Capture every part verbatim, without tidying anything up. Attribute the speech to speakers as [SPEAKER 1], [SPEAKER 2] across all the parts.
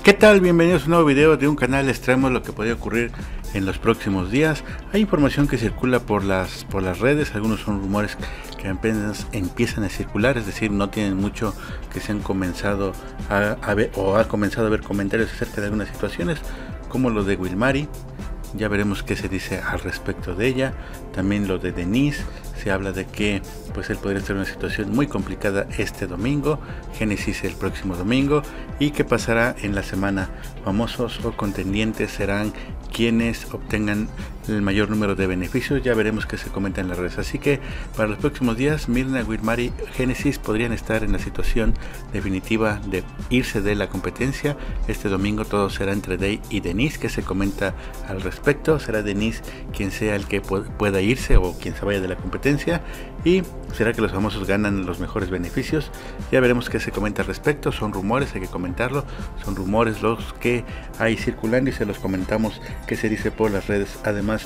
[SPEAKER 1] ¿Qué tal? Bienvenidos a un nuevo video de un canal. Les traemos lo que podría ocurrir en los próximos días. Hay información que circula por las por las redes, algunos son rumores que apenas empiezan a circular, es decir, no tienen mucho que se han comenzado a, a ver o ha comenzado a ver comentarios acerca de algunas situaciones, como lo de Wilmary. Ya veremos qué se dice al respecto de ella. También lo de Denise, se habla de que pues él podría estar en una situación muy complicada este domingo, Génesis el próximo domingo, y qué pasará en la semana. Famosos o contendientes serán quienes obtengan el mayor número de beneficios. Ya veremos qué se comenta en las redes. Así que para los próximos días, Myrna, Wilmary, Génesis podrían estar en la situación definitiva de irse de la competencia. Este domingo todo será entre Day y Denise. ¿Qué se comenta al respecto? Será Denise quien sea el que pueda irse o quien se vaya de la competencia, y será que los famosos ganan los mejores beneficios. Ya veremos qué se comenta al respecto. Son rumores, hay que comentarlo, son rumores los que hay circulando y se los comentamos que se dice por las redes, además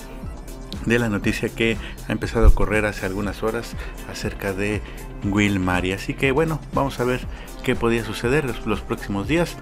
[SPEAKER 1] de la noticia que ha empezado a correr hace algunas horas acerca de Wilmary. Así que bueno, vamos a ver qué podría suceder los, los próximos días,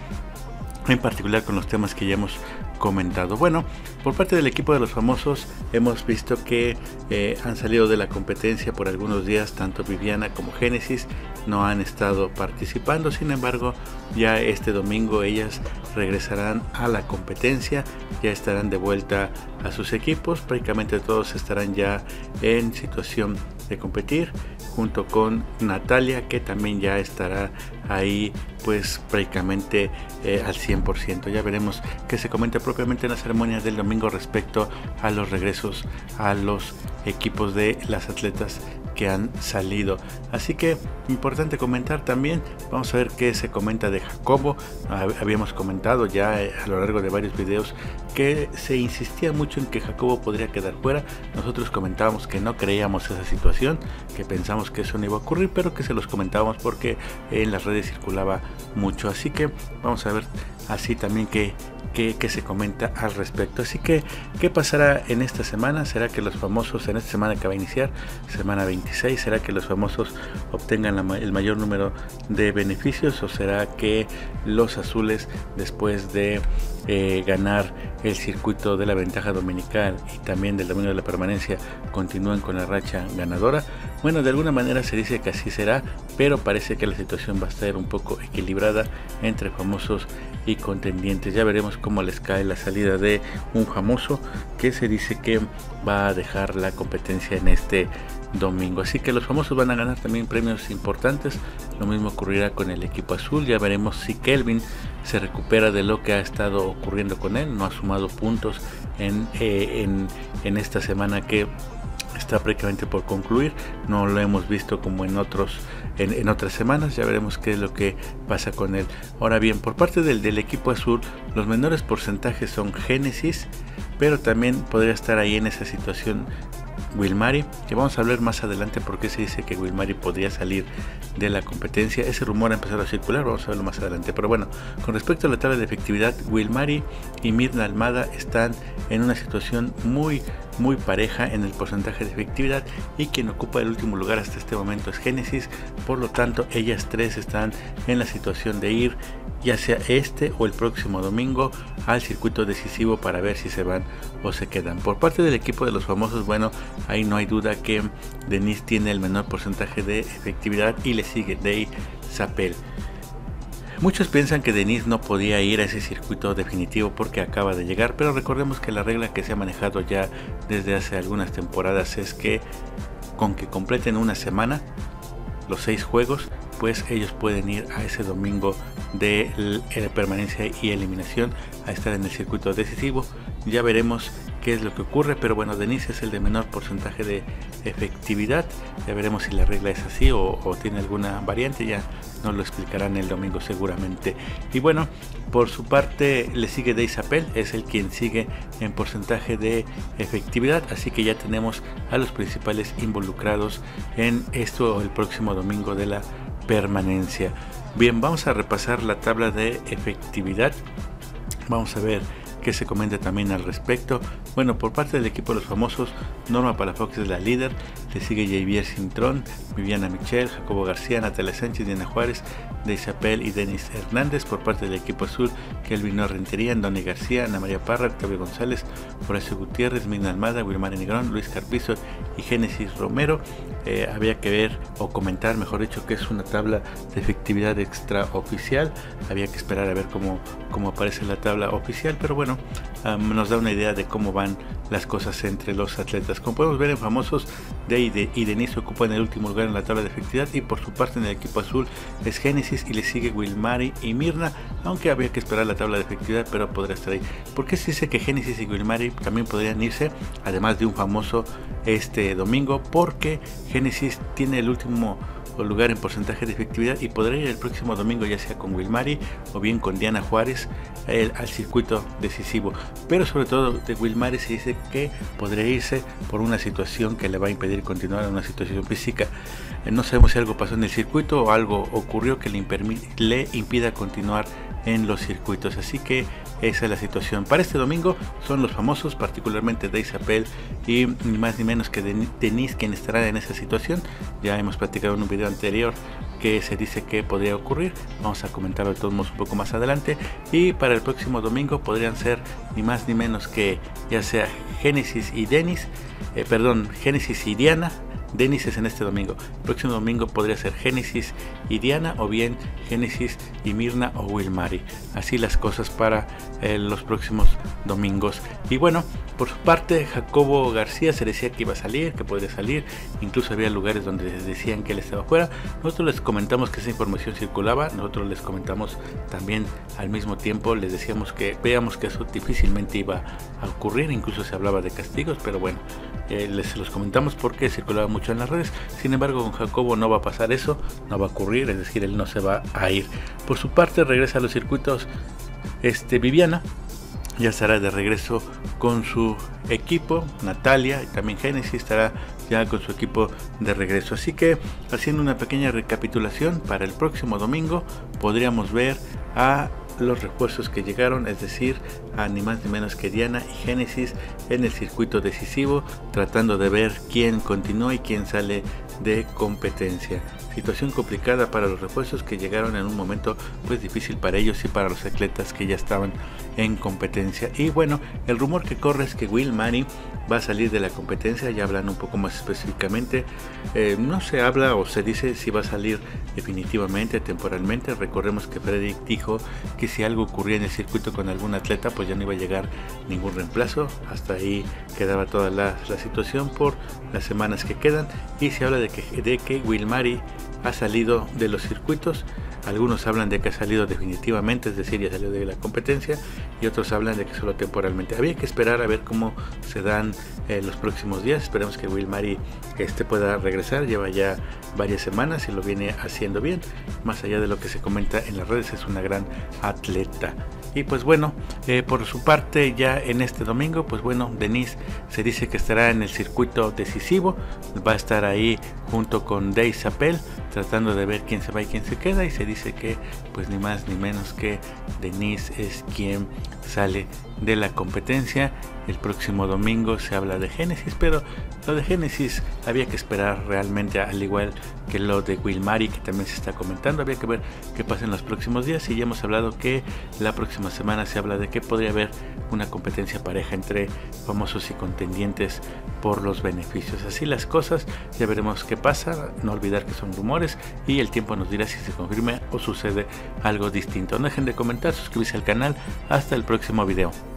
[SPEAKER 1] en particular con los temas que ya hemos comentado. Bueno, por parte del equipo de los famosos hemos visto que eh, han salido de la competencia por algunos días. Tanto Viviana como Génesis no han estado participando, sin embargo ya este domingo ellas regresarán a la competencia, ya estarán de vuelta a sus equipos, prácticamente todos estarán ya en situación de competir, junto con Natalia, que también ya estará ahí pues prácticamente eh, al cien por ciento. Ya veremos qué se comenta propiamente en las ceremonias del domingo respecto a los regresos a los equipos de las atletas que han salido. Así que importante comentar también, vamos a ver qué se comenta de Jacobo. Habíamos comentado ya a lo largo de varios videos que se insistía mucho en que Jacobo podría quedar fuera. Nosotros comentábamos que no creíamos esa situación, que pensamos que eso no iba a ocurrir, pero que se los comentábamos porque en las redes circulaba mucho. Así que vamos a ver así también que Que, que se comenta al respecto. Así que, ¿qué pasará en esta semana? ¿Será que los famosos, en esta semana que va a iniciar, semana veintiséis, será que los famosos obtengan la, el mayor número de beneficios, o será que los azules, después de eh, ganar el circuito de la ventaja dominical y también del domingo de la permanencia, continúan con la racha ganadora? Bueno, de alguna manera se dice que así será, pero parece que la situación va a estar un poco equilibrada entre famosos y contendientes. Ya veremos cómo les cae la salida de un famoso que se dice que va a dejar la competencia en este domingo. Así que los famosos van a ganar también premios importantes. Lo mismo ocurrirá con el equipo azul. Ya veremos si Kelvin se recupera de lo que ha estado ocurriendo con él. No ha sumado puntos en, eh, en, en esta semana que está prácticamente por concluir. No lo hemos visto como en otros en, en otras semanas. Ya veremos qué es lo que pasa con él. Ahora bien, por parte del, del equipo azul, los menores porcentajes son Génesis, pero también podría estar ahí en esa situación Wilmary, que vamos a hablar más adelante porque se dice que Wilmary podría salir de la competencia. Ese rumor ha empezado a circular, vamos a verlo más adelante. Pero bueno, con respecto a la tabla de efectividad, Wilmary y Myrna Almada están en una situación muy muy pareja en el porcentaje de efectividad, y quien ocupa el último lugar hasta este momento es Génesis. Por lo tanto, ellas tres están en la situación de ir ya sea este o el próximo domingo al circuito decisivo para ver si se van o se quedan. Por parte del equipo de los famosos, bueno, ahí no hay duda que Denise tiene el menor porcentaje de efectividad y le sigue Day Zapel. Muchos piensan que Denise no podía ir a ese circuito definitivo porque acaba de llegar, pero recordemos que la regla que se ha manejado ya desde hace algunas temporadas es que con que completen una semana los seis juegos, pues ellos pueden ir a ese domingo de permanencia y eliminación a estar en el circuito decisivo. Ya veremos qué es lo que ocurre, pero bueno, Denise es el de menor porcentaje de efectividad. Ya veremos si la regla es así o, o tiene alguna variante, ya nos lo explicarán el domingo seguramente. Y bueno, por su parte le sigue Day Zapel, es el quien sigue en porcentaje de efectividad, así que ya tenemos a los principales involucrados en esto el próximo domingo de la permanencia. Bien, vamos a repasar la tabla de efectividad. Vamos a ver qué se comenta también al respecto. Bueno, por parte del equipo de los famosos, Norma Palafox es la líder, le sigue Javier Cintrón, Viviana Michel, Jacobo García, Natalia Sánchez, Diana Juárez, Deis Apel y Denis Hernández. Por parte del equipo azul, Kelvin No Rentería, Andoni García, Ana María Parra, Octavio González, Horacio Gutiérrez, Mina Almada, Wilmar Negrón, Luis Carpizo y Génesis Romero. Eh, había que ver o comentar, mejor dicho, que es una tabla de efectividad extraoficial. Había que esperar a ver cómo, cómo aparece la tabla oficial, pero bueno, um, nos da una idea de cómo van las cosas entre los atletas. Como podemos ver en famosos, Dey y Denise ocupan el último lugar en la tabla de efectividad, y por su parte en el equipo azul es Génesis y le sigue Wilmari y Mirna, aunque había que esperar la tabla de efectividad, pero podría estar ahí. ¿Por qué se dice que Génesis y Wilmari también podrían irse, además de un famoso, este domingo? Porque Génesis tiene el último lugar en porcentaje de efectividad y podrá ir el próximo domingo, ya sea con Wilmari o bien con Diana Juárez, el, al circuito decisivo. Pero sobre todo de Wilmari se dice que podría irse por una situación que le va a impedir continuar en una situación física. Eh, no sabemos si algo pasó en el circuito o algo ocurrió que le, le impida continuar en los circuitos, así que esa es la situación. Para este domingo son los famosos, particularmente Deis Apel y ni más ni menos que Denise, quien estará en esa situación. Ya hemos platicado en un video anterior que se dice que podría ocurrir, vamos a comentarlo de todos modos un poco más adelante. Y para el próximo domingo podrían ser ni más ni menos que ya sea Génesis y Denis, eh, perdón, Génesis y Diana. Denis es en este domingo. El próximo domingo podría ser Génesis y Diana, o bien Génesis y Mirna o Wilmari. Así las cosas para eh, los próximos domingos. Y bueno, por su parte, Jacobo García se decía que iba a salir, que podría salir. Incluso había lugares donde decían que él estaba fuera. Nosotros les comentamos que esa información circulaba. Nosotros les comentamos también al mismo tiempo. Les decíamos que veamos que eso difícilmente iba a ocurrir. Incluso se hablaba de castigos, pero bueno, eh, les los comentamos porque circulaba mucho en las redes. Sin embargo, con Jacobo no va a pasar eso, no va a ocurrir, es decir, él no se va a ir. Por su parte, regresa a los circuitos este, Viviana, ya estará de regreso con su equipo. Natalia y también Génesis estará ya con su equipo de regreso. Así que, haciendo una pequeña recapitulación, para el próximo domingo podríamos ver a los refuerzos que llegaron, es decir, a ni más ni menos que Diana y Génesis en el circuito decisivo, tratando de ver quién continúa y quién sale de competencia. Situación complicada para los refuerzos que llegaron en un momento pues difícil para ellos y para los atletas que ya estaban en competencia. Y bueno, el rumor que corre es que Wilmari va a salir de la competencia. Ya hablan un poco más específicamente, eh, no se habla o se dice si va a salir definitivamente, temporalmente. Recordemos que Frederick dijo que si algo ocurría en el circuito con algún atleta, pues ya no iba a llegar ningún reemplazo. Hasta ahí quedaba toda la, la situación por las semanas que quedan, y se habla de que, de que Wilmari ha salido de los circuitos. Algunos hablan de que ha salido definitivamente, es decir, ya salió de la competencia, y otros hablan de que solo temporalmente. Había que esperar a ver cómo se dan eh, los próximos días. Esperemos que Wilmari este, pueda regresar. Lleva ya varias semanas y lo viene haciendo bien. Más allá de lo que se comenta en las redes, es una gran atleta. Y pues bueno, eh, por su parte, ya en este domingo, pues bueno, Denise se dice que estará en el circuito decisivo. Va a estar ahí junto con Deis Apel, tratando de ver quién se va y quién se queda, y se dice que pues ni más ni menos que Denise es quien sale de la competencia. El próximo domingo se habla de Génesis, pero lo de Génesis había que esperar realmente, al igual que lo de Wilmari, que también se está comentando. Había que ver qué pasa en los próximos días, y ya hemos hablado que la próxima semana se habla de que podría haber una competencia pareja entre famosos y contendientes por los beneficios. Así las cosas, ya veremos qué pasa. No olvidar que son rumores y el tiempo nos dirá si se confirma o sucede algo distinto. No dejen de comentar, suscribirse al canal. Hasta el próximo video.